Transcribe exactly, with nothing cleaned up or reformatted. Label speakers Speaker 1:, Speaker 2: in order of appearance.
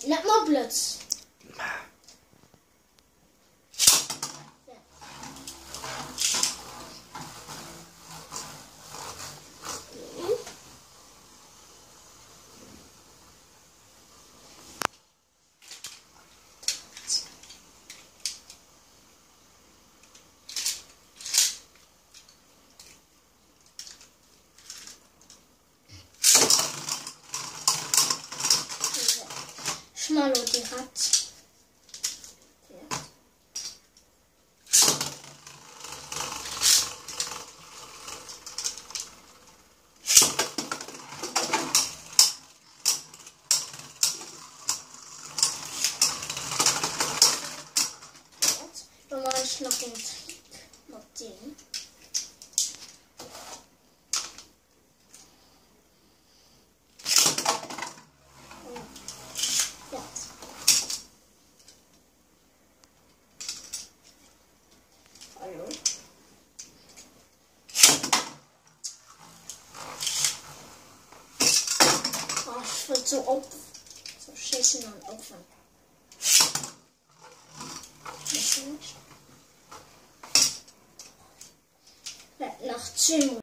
Speaker 1: Nicht mal Blitz. Schmalo, die hat. Ja. Jetzt mache ich noch den Trick mit dem. Oh, ich will so auf, so schießen und aufhören. Nach zehn